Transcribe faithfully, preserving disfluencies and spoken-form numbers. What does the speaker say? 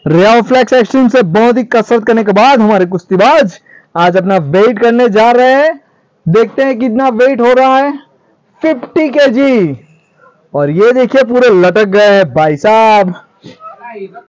रियोफ्लेक्स extreme से बहुत ही कसरत करने के बाद हमारे कुश्तीबाज आज अपना वेट करने जा रहे हैं। देखते हैं कितना वेट हो रहा है। Fifty KG. और ये देखिए पूरे लटक गए हैं भाई साहब।